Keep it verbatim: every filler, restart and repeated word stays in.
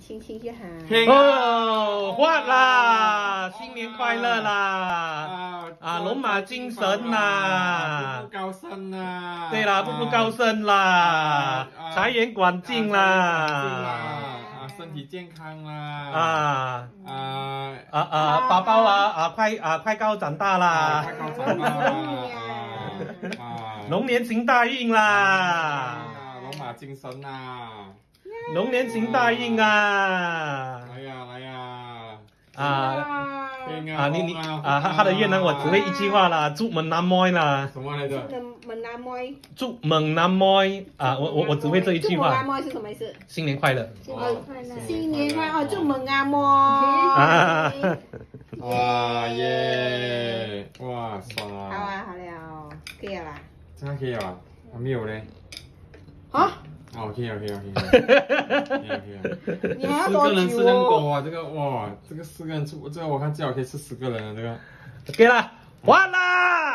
亲亲就好。 哦，换啦！新年快乐啦！啊，龙马精神啦！ 步步高升啦！ 对啦，步步高升啦！财源广进啦！ 啊，身体健康啦！啊啊啊啊，宝宝啊啊，快啊快高长大啦！ 快高长大啦！啊， 龙年行大运啦！ 龙马精神啦！ 龙年行大运啊！ 来呀来呀！ 啊啊你你啊他他的越南我只会一句话啦，祝猛男妹啦。 什么来着？ 猛男妹。 祝猛男妹啊！我我我只会这一句话。 祝猛男妹是什么意思？ 新年快乐。 新年快乐。新年快乐！祝猛男妹。啊！ 哇耶！哇爽啊！ 好啊好了，可以了。 这样可以啊？还没有嘞。 啊？ 哦 ，OK OK OK， 你还要四多个人吃很久多啊！这个哇，这个四个人吃，这个我看至少可以吃十个人了，这个。 OK 了，换啦！